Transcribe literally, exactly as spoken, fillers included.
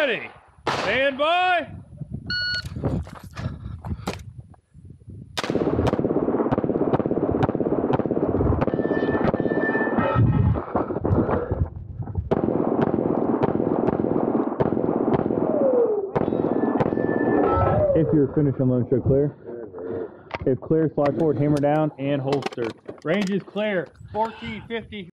ready. Stand by. If you're finished, I'm going to show clear. If clear, slide forward, hammer down, and holster. Range is clear. fourteen fifty.